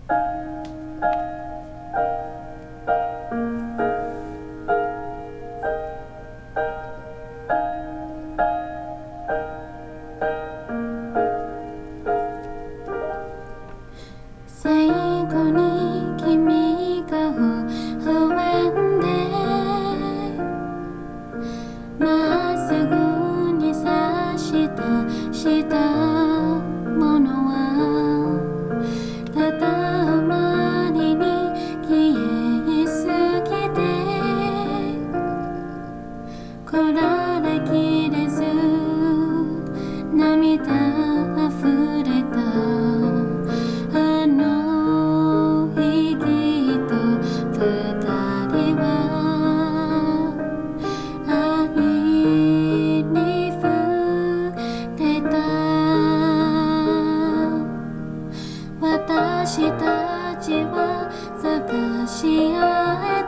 最後に君が微笑んでまっすぐに差したものはただあまりに消えすぎてこらえきれず涙あふれた私たちは探し合え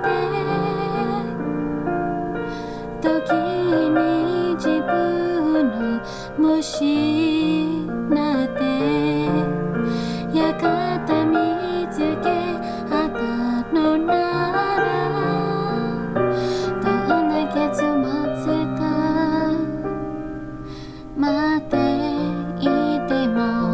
て時に自分を無視なって館見つけあったのならどんな結末か待っていても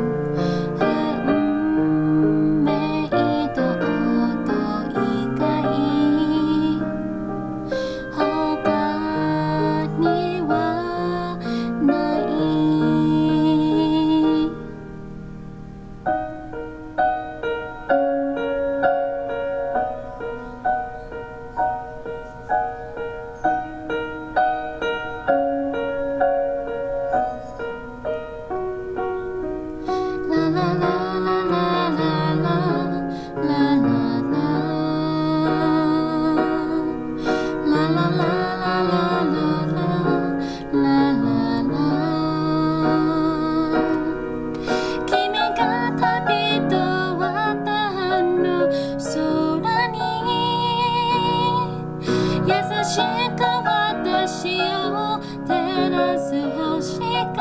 私を照らす星が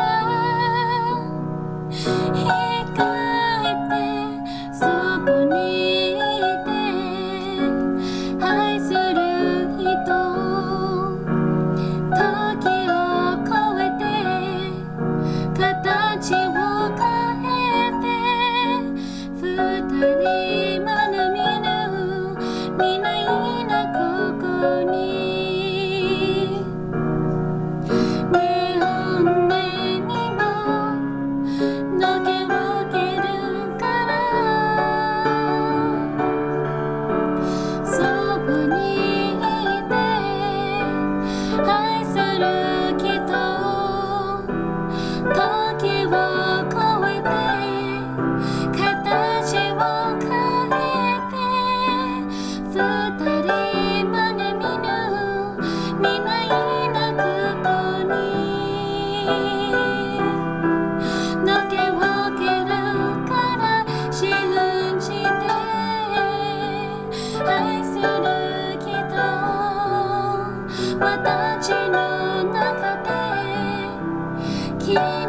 光ってそこにいて愛する人時を超えて形を変えて二人まだ見ぬ未来なここに私の中で